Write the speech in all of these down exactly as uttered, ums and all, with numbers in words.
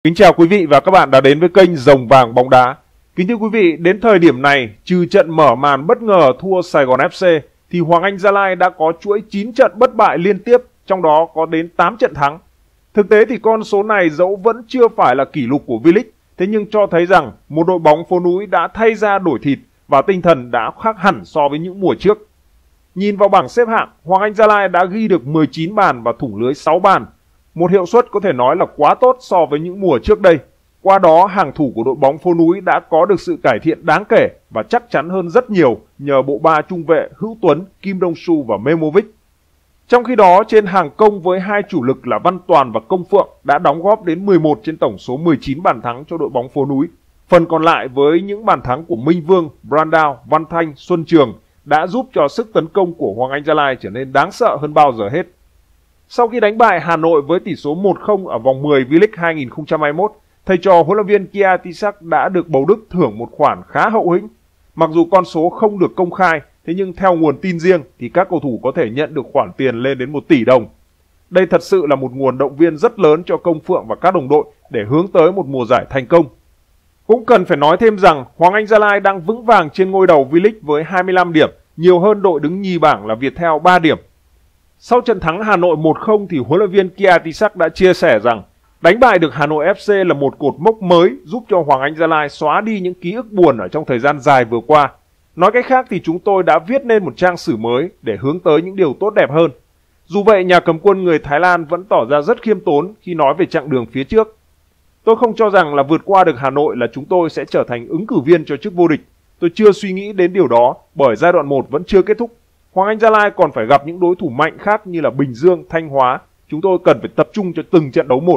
Kính chào quý vị và các bạn đã đến với kênh Rồng Vàng Bóng Đá. Kính thưa quý vị, đến thời điểm này, trừ trận mở màn bất ngờ thua Sài Gòn ép xê, thì Hoàng Anh Gia Lai đã có chuỗi chín trận bất bại liên tiếp, trong đó có đến tám trận thắng. Thực tế thì con số này dẫu vẫn chưa phải là kỷ lục của V-League, thế nhưng cho thấy rằng một đội bóng phố núi đã thay ra đổi thịt và tinh thần đã khác hẳn so với những mùa trước. Nhìn vào bảng xếp hạng, Hoàng Anh Gia Lai đã ghi được mười chín bàn và thủng lưới sáu bàn. Một hiệu suất có thể nói là quá tốt so với những mùa trước đây. Qua đó, hàng thủ của đội bóng phố núi đã có được sự cải thiện đáng kể và chắc chắn hơn rất nhiều nhờ bộ ba trung vệ Hữu Tuấn, Kim Đông Su và Memovic. Trong khi đó, trên hàng công với hai chủ lực là Văn Toàn và Công Phượng đã đóng góp đến mười một trên tổng số mười chín bàn thắng cho đội bóng phố núi. Phần còn lại với những bàn thắng của Minh Vương, Brandao, Văn Thanh, Xuân Trường đã giúp cho sức tấn công của Hoàng Anh Gia Lai trở nên đáng sợ hơn bao giờ hết. Sau khi đánh bại Hà Nội với tỷ số một không ở vòng mười V-League hai nghìn không trăm hai mươi mốt, thầy trò huấn luyện viên Kia Tisak đã được Bầu Đức thưởng một khoản khá hậu hĩnh. Mặc dù con số không được công khai, thế nhưng theo nguồn tin riêng thì các cầu thủ có thể nhận được khoản tiền lên đến một tỷ đồng. Đây thật sự là một nguồn động viên rất lớn cho Công Phượng và các đồng đội để hướng tới một mùa giải thành công. Cũng cần phải nói thêm rằng Hoàng Anh Gia Lai đang vững vàng trên ngôi đầu V-League với hai mươi lăm điểm, nhiều hơn đội đứng nhì bảng là Viettel ba điểm. Sau trận thắng Hà Nội một không thì huấn luyện viên Kia Tisak đã chia sẻ rằng đánh bại được Hà Nội ép xê là một cột mốc mới giúp cho Hoàng Anh Gia Lai xóa đi những ký ức buồn ở trong thời gian dài vừa qua. Nói cách khác thì chúng tôi đã viết nên một trang sử mới để hướng tới những điều tốt đẹp hơn. Dù vậy, nhà cầm quân người Thái Lan vẫn tỏ ra rất khiêm tốn khi nói về chặng đường phía trước. Tôi không cho rằng là vượt qua được Hà Nội là chúng tôi sẽ trở thành ứng cử viên cho chức vô địch. Tôi chưa suy nghĩ đến điều đó bởi giai đoạn một vẫn chưa kết thúc. Hoàng Anh Gia Lai còn phải gặp những đối thủ mạnh khác như là Bình Dương, Thanh Hóa. Chúng tôi cần phải tập trung cho từng trận đấu một.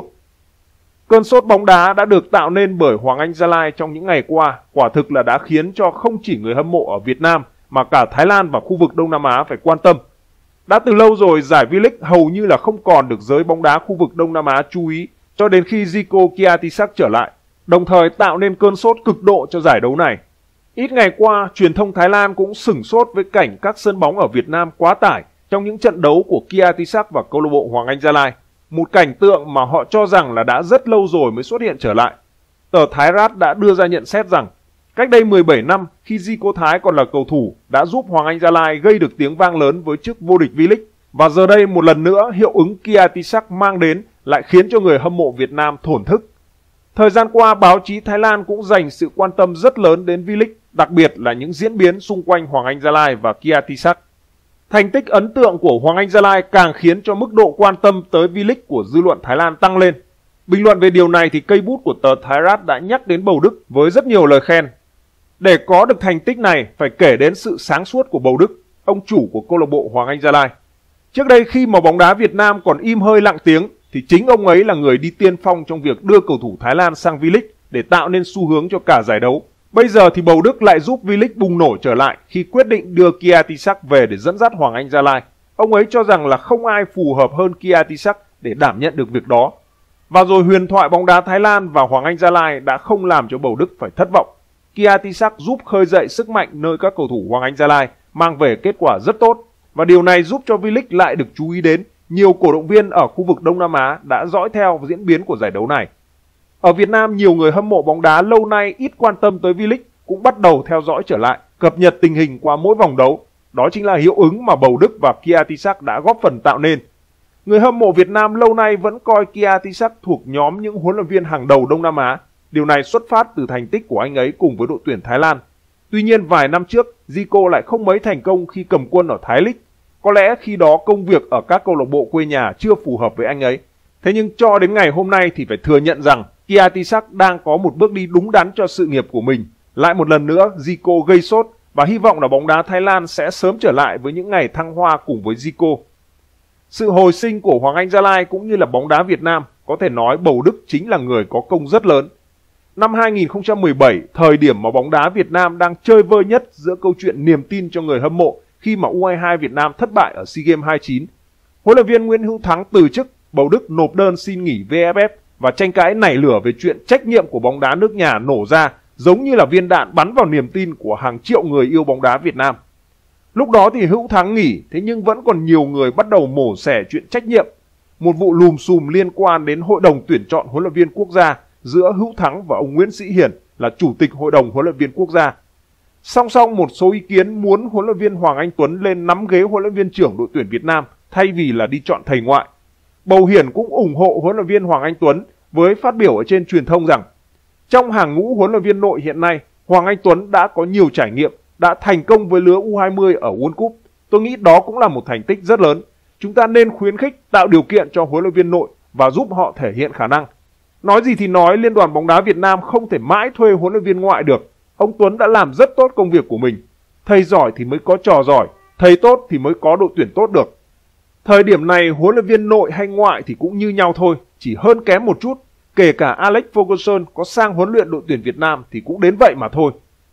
Cơn sốt bóng đá đã được tạo nên bởi Hoàng Anh Gia Lai trong những ngày qua, quả thực là đã khiến cho không chỉ người hâm mộ ở Việt Nam mà cả Thái Lan và khu vực Đông Nam Á phải quan tâm. Đã từ lâu rồi, giải V-League hầu như là không còn được giới bóng đá khu vực Đông Nam Á chú ý cho đến khi Zico Kia Tisak trở lại, đồng thời tạo nên cơn sốt cực độ cho giải đấu này. Ít ngày qua, truyền thông Thái Lan cũng sửng sốt với cảnh các sân bóng ở Việt Nam quá tải trong những trận đấu của Kia Tisak và câu lạc bộ Hoàng Anh Gia Lai. Một cảnh tượng mà họ cho rằng là đã rất lâu rồi mới xuất hiện trở lại. Tờ Thái Rat đã đưa ra nhận xét rằng cách đây mười bảy năm khi Zico Thái còn là cầu thủ đã giúp Hoàng Anh Gia Lai gây được tiếng vang lớn với chức vô địch V-League. Và giờ đây một lần nữa hiệu ứng Kia Tisak mang đến lại khiến cho người hâm mộ Việt Nam thổn thức. Thời gian qua, báo chí Thái Lan cũng dành sự quan tâm rất lớn đến V-League, đặc biệt là những diễn biến xung quanh Hoàng Anh Gia Lai và Kia Tisak. Thành tích ấn tượng của Hoàng Anh Gia Lai càng khiến cho mức độ quan tâm tới V-League của dư luận Thái Lan tăng lên. Bình luận về điều này thì cây bút của tờ Thái Rat đã nhắc đến Bầu Đức với rất nhiều lời khen. Để có được thành tích này phải kể đến sự sáng suốt của Bầu Đức, ông chủ của câu lạc bộ Hoàng Anh Gia Lai. Trước đây khi mà bóng đá Việt Nam còn im hơi lặng tiếng thì chính ông ấy là người đi tiên phong trong việc đưa cầu thủ Thái Lan sang V-League để tạo nên xu hướng cho cả giải đấu. Bây giờ thì Bầu Đức lại giúp V-League bùng nổ trở lại khi quyết định đưa Kia Tisak về để dẫn dắt Hoàng Anh Gia Lai. Ông ấy cho rằng là không ai phù hợp hơn Kia Tisak để đảm nhận được việc đó. Và rồi huyền thoại bóng đá Thái Lan và Hoàng Anh Gia Lai đã không làm cho Bầu Đức phải thất vọng. Kia Tisak giúp khơi dậy sức mạnh nơi các cầu thủ Hoàng Anh Gia Lai, mang về kết quả rất tốt. Và điều này giúp cho V-League lại được chú ý đến. Nhiều cổ động viên ở khu vực Đông Nam Á đã dõi theo diễn biến của giải đấu này. Ở Việt Nam, nhiều người hâm mộ bóng đá lâu nay ít quan tâm tới V-League cũng bắt đầu theo dõi trở lại, cập nhật tình hình qua mỗi vòng đấu. Đó chính là hiệu ứng mà Bầu Đức và Kia Tisak đã góp phần tạo nên. Người hâm mộ Việt Nam lâu nay vẫn coi Kia Tisak thuộc nhóm những huấn luyện viên hàng đầu Đông Nam Á. Điều này xuất phát từ thành tích của anh ấy cùng với đội tuyển Thái Lan. Tuy nhiên, vài năm trước, Zico lại không mấy thành công khi cầm quân ở Thái League. Có lẽ khi đó công việc ở các câu lạc bộ quê nhà chưa phù hợp với anh ấy. Thế nhưng cho đến ngày hôm nay thì phải thừa nhận rằng Kia Tisak đang có một bước đi đúng đắn cho sự nghiệp của mình. Lại một lần nữa, Zico gây sốt và hy vọng là bóng đá Thái Lan sẽ sớm trở lại với những ngày thăng hoa cùng với Zico. Sự hồi sinh của Hoàng Anh Gia Lai cũng như là bóng đá Việt Nam, có thể nói Bầu Đức chính là người có công rất lớn. Năm hai nghìn không trăm mười bảy, thời điểm mà bóng đá Việt Nam đang chơi vơi nhất giữa câu chuyện niềm tin cho người hâm mộ khi mà U hai mươi hai Việt Nam thất bại ở SEA Games hai mươi chín. Huấn luyện viên Nguyễn Hữu Thắng từ chức, Bầu Đức nộp đơn xin nghỉ vê ép ép và tranh cãi nảy lửa về chuyện trách nhiệm của bóng đá nước nhà nổ ra giống như là viên đạn bắn vào niềm tin của hàng triệu người yêu bóng đá Việt Nam. Lúc đó thì Hữu Thắng nghỉ, thế nhưng vẫn còn nhiều người bắt đầu mổ xẻ chuyện trách nhiệm. Một vụ lùm xùm liên quan đến hội đồng tuyển chọn huấn luyện viên quốc gia giữa Hữu Thắng và ông Nguyễn Sĩ Hiển là Chủ tịch Hội đồng Huấn luyện viên quốc gia. Song song một số ý kiến muốn huấn luyện viên Hoàng Anh Tuấn lên nắm ghế huấn luyện viên trưởng đội tuyển Việt Nam thay vì là đi chọn thầy ngoại. Bầu Hiển cũng ủng hộ huấn luyện viên Hoàng Anh Tuấn với phát biểu ở trên truyền thông rằng trong hàng ngũ huấn luyện viên nội hiện nay, Hoàng Anh Tuấn đã có nhiều trải nghiệm, đã thành công với lứa U hai mươi ở World Cup. Tôi nghĩ đó cũng là một thành tích rất lớn. Chúng ta nên khuyến khích, tạo điều kiện cho huấn luyện viên nội và giúp họ thể hiện khả năng. Nói gì thì nói, Liên đoàn bóng đá Việt Nam không thể mãi thuê huấn luyện viên ngoại được. Ông Tuấn đã làm rất tốt công việc của mình. Thầy giỏi thì mới có trò giỏi, thầy tốt thì mới có đội tuyển tốt được. Thời điểm này, huấn luyện viên nội hay ngoại thì cũng như nhau thôi, chỉ hơn kém một chút. Kể cả Alex Ferguson có sang huấn luyện đội tuyển Việt Nam thì cũng đến vậy mà thôi.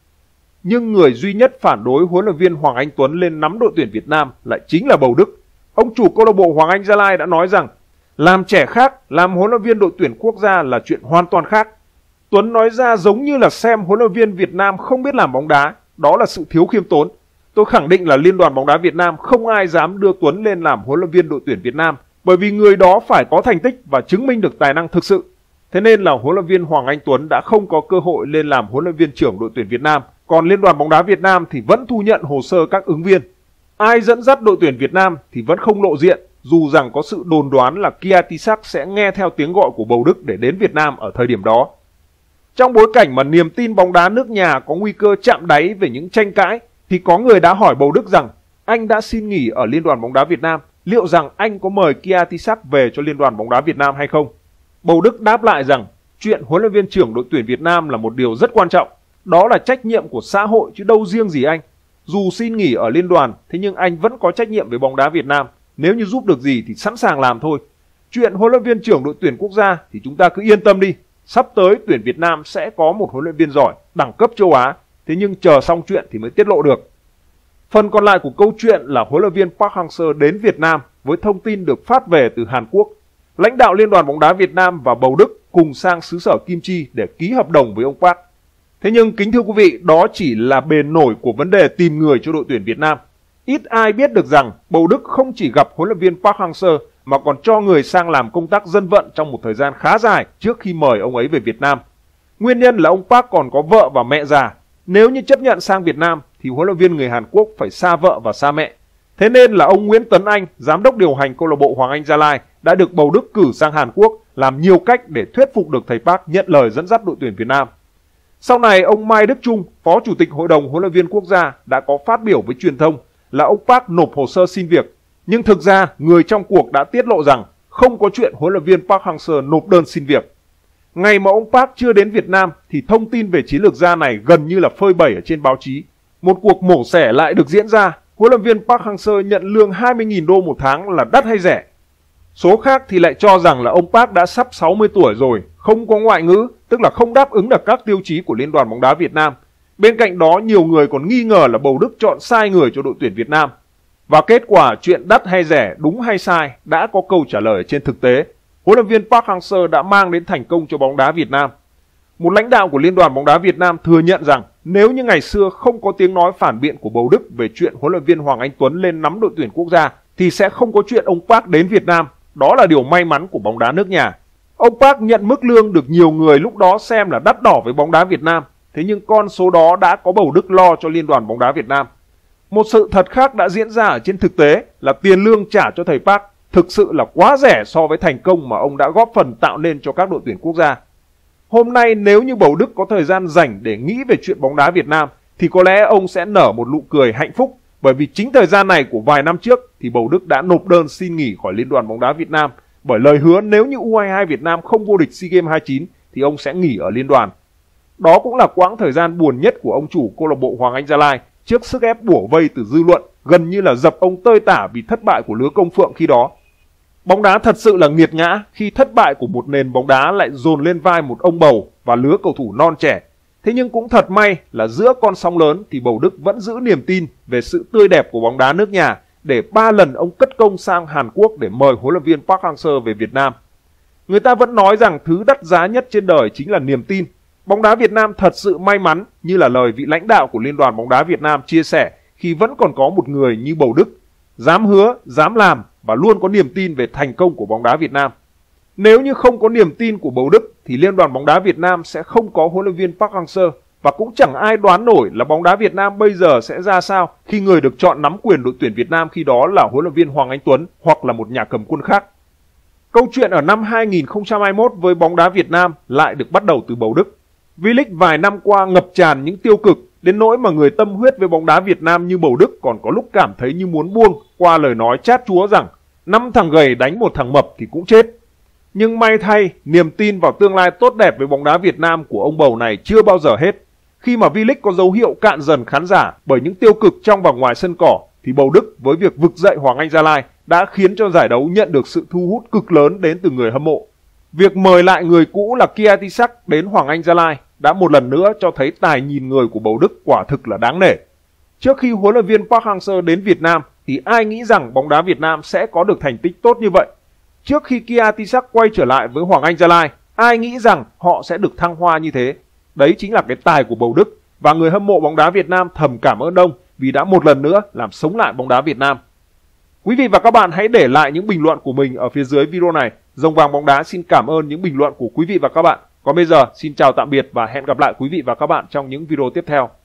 Nhưng người duy nhất phản đối huấn luyện viên Hoàng Anh Tuấn lên nắm đội tuyển Việt Nam lại chính là Bầu Đức. Ông chủ câu lạc bộ Hoàng Anh Gia Lai đã nói rằng làm trẻ khác, làm huấn luyện viên đội tuyển quốc gia là chuyện hoàn toàn khác. Tuấn nói ra giống như là xem huấn luyện viên Việt Nam không biết làm bóng đá, đó là sự thiếu khiêm tốn. Tôi khẳng định là Liên đoàn bóng đá Việt Nam không ai dám đưa Tuấn lên làm huấn luyện viên đội tuyển Việt Nam, bởi vì người đó phải có thành tích và chứng minh được tài năng thực sự. Thế nên là huấn luyện viên Hoàng Anh Tuấn đã không có cơ hội lên làm huấn luyện viên trưởng đội tuyển Việt Nam, còn Liên đoàn bóng đá Việt Nam thì vẫn thu nhận hồ sơ các ứng viên. Ai dẫn dắt đội tuyển Việt Nam thì vẫn không lộ diện, dù rằng có sự đồn đoán là Kiatisak sẽ nghe theo tiếng gọi của Bầu Đức để đến Việt Nam ở thời điểm đó. Trong bối cảnh mà niềm tin bóng đá nước nhà có nguy cơ chạm đáy về những tranh cãi, thì có người đã hỏi Bầu Đức rằng anh đã xin nghỉ ở Liên đoàn bóng đá Việt Nam, liệu rằng anh có mời Kiatisak về cho Liên đoàn bóng đá Việt Nam hay không? Bầu Đức đáp lại rằng chuyện huấn luyện viên trưởng đội tuyển Việt Nam là một điều rất quan trọng, đó là trách nhiệm của xã hội chứ đâu riêng gì anh. Dù xin nghỉ ở liên đoàn, thế nhưng anh vẫn có trách nhiệm với bóng đá Việt Nam, nếu như giúp được gì thì sẵn sàng làm thôi. Chuyện huấn luyện viên trưởng đội tuyển quốc gia thì chúng ta cứ yên tâm đi, sắp tới tuyển Việt Nam sẽ có một huấn luyện viên giỏi, đẳng cấp châu Á, thế nhưng chờ xong chuyện thì mới tiết lộ được. Phần còn lại của câu chuyện là huấn luyện viên Park Hang-seo đến Việt Nam với thông tin được phát về từ Hàn Quốc. Lãnh đạo Liên đoàn bóng đá Việt Nam và Bầu Đức cùng sang xứ sở Kim Chi để ký hợp đồng với ông Park. Thế nhưng kính thưa quý vị, đó chỉ là bề nổi của vấn đề tìm người cho đội tuyển Việt Nam. Ít ai biết được rằng Bầu Đức không chỉ gặp huấn luyện viên Park Hang-seo mà còn cho người sang làm công tác dân vận trong một thời gian khá dài trước khi mời ông ấy về Việt Nam. Nguyên nhân là ông Park còn có vợ và mẹ già. Nếu như chấp nhận sang Việt Nam thì huấn luyện viên người Hàn Quốc phải xa vợ và xa mẹ. Thế nên là ông Nguyễn Tấn Anh, giám đốc điều hành câu lạc bộ Hoàng Anh Gia Lai, đã được Bầu Đức cử sang Hàn Quốc làm nhiều cách để thuyết phục được thầy Park nhận lời dẫn dắt đội tuyển Việt Nam. Sau này, ông Mai Đức Chung, Phó Chủ tịch Hội đồng Huấn luyện viên quốc gia, đã có phát biểu với truyền thông là ông Park nộp hồ sơ xin việc. Nhưng thực ra, người trong cuộc đã tiết lộ rằng không có chuyện huấn luyện viên Park Hang-seo nộp đơn xin việc. Ngày mà ông Park chưa đến Việt Nam thì thông tin về chiến lược gia này gần như là phơi bày ở trên báo chí. Một cuộc mổ xẻ lại được diễn ra. Huấn luyện viên Park Hang-seo nhận lương hai mươi nghìn đô một tháng là đắt hay rẻ? Số khác thì lại cho rằng là ông Park đã sắp sáu mươi tuổi rồi, không có ngoại ngữ, tức là không đáp ứng được các tiêu chí của Liên đoàn bóng đá Việt Nam. Bên cạnh đó, nhiều người còn nghi ngờ là Bầu Đức chọn sai người cho đội tuyển Việt Nam. Và kết quả chuyện đắt hay rẻ, đúng hay sai đã có câu trả lời trên thực tế. Huấn luyện viên Park Hang-seo đã mang đến thành công cho bóng đá Việt Nam. Một lãnh đạo của Liên đoàn bóng đá Việt Nam thừa nhận rằng nếu như ngày xưa không có tiếng nói phản biện của Bầu Đức về chuyện huấn luyện viên Hoàng Anh Tuấn lên nắm đội tuyển quốc gia thì sẽ không có chuyện ông Park đến Việt Nam. Đó là điều may mắn của bóng đá nước nhà. Ông Park nhận mức lương được nhiều người lúc đó xem là đắt đỏ với bóng đá Việt Nam. Thế nhưng con số đó đã có Bầu Đức lo cho Liên đoàn bóng đá Việt Nam. Một sự thật khác đã diễn ra ở trên thực tế là tiền lương trả cho thầy Park thực sự là quá rẻ so với thành công mà ông đã góp phần tạo nên cho các đội tuyển quốc gia. Hôm nay nếu như Bầu Đức có thời gian rảnh để nghĩ về chuyện bóng đá Việt Nam thì có lẽ ông sẽ nở một nụ cười hạnh phúc, bởi vì chính thời gian này của vài năm trước thì Bầu Đức đã nộp đơn xin nghỉ khỏi Liên đoàn bóng đá Việt Nam bởi lời hứa nếu như U hai mươi hai Việt Nam không vô địch SEA Games hai mươi chín thì ông sẽ nghỉ ở liên đoàn. Đó cũng là quãng thời gian buồn nhất của ông chủ câu lạc bộ Hoàng Anh Gia Lai trước sức ép bủa vây từ dư luận, gần như là dập ông tơi tả vì thất bại của lứa Công Phượng khi đó. Bóng đá thật sự là nghiệt ngã khi thất bại của một nền bóng đá lại dồn lên vai một ông Bầu và lứa cầu thủ non trẻ. Thế nhưng cũng thật may là giữa con sóng lớn thì Bầu Đức vẫn giữ niềm tin về sự tươi đẹp của bóng đá nước nhà để ba lần ông cất công sang Hàn Quốc để mời huấn luyện viên Park Hang-seo về Việt Nam. Người ta vẫn nói rằng thứ đắt giá nhất trên đời chính là niềm tin. Bóng đá Việt Nam thật sự may mắn như là lời vị lãnh đạo của Liên đoàn bóng đá Việt Nam chia sẻ khi vẫn còn có một người như Bầu Đức, dám hứa, dám làm và luôn có niềm tin về thành công của bóng đá Việt Nam. Nếu như không có niềm tin của Bầu Đức thì Liên đoàn bóng đá Việt Nam sẽ không có huấn luyện viên Park Hang-seo, và cũng chẳng ai đoán nổi là bóng đá Việt Nam bây giờ sẽ ra sao khi người được chọn nắm quyền đội tuyển Việt Nam khi đó là huấn luyện viên Hoàng Anh Tuấn hoặc là một nhà cầm quân khác. Câu chuyện ở năm hai nghìn không trăm hai mươi mốt với bóng đá Việt Nam lại được bắt đầu từ Bầu Đức. V-League vài năm qua ngập tràn những tiêu cực đến nỗi mà người tâm huyết với bóng đá Việt Nam như Bầu Đức còn có lúc cảm thấy như muốn buông qua lời nói chát chúa rằng năm thằng gầy đánh một thằng mập thì cũng chết. Nhưng may thay, niềm tin vào tương lai tốt đẹp với bóng đá Việt Nam của ông Bầu này chưa bao giờ hết. Khi mà V-League có dấu hiệu cạn dần khán giả bởi những tiêu cực trong và ngoài sân cỏ, thì Bầu Đức với việc vực dậy Hoàng Anh Gia Lai đã khiến cho giải đấu nhận được sự thu hút cực lớn đến từ người hâm mộ. Việc mời lại người cũ là Kiatisak đến Hoàng Anh Gia Lai đã một lần nữa cho thấy tài nhìn người của Bầu Đức quả thực là đáng nể. Trước khi huấn luyện viên Park Hang-seo đến Việt Nam thì ai nghĩ rằng bóng đá Việt Nam sẽ có được thành tích tốt như vậy? Trước khi Kiatisak quay trở lại với Hoàng Anh Gia Lai, ai nghĩ rằng họ sẽ được thăng hoa như thế? Đấy chính là cái tài của Bầu Đức, và người hâm mộ bóng đá Việt Nam thầm cảm ơn ông vì đã một lần nữa làm sống lại bóng đá Việt Nam. Quý vị và các bạn hãy để lại những bình luận của mình ở phía dưới video này. Rồng Vàng Bóng Đá xin cảm ơn những bình luận của quý vị và các bạn. Còn bây giờ, xin chào tạm biệt và hẹn gặp lại quý vị và các bạn trong những video tiếp theo.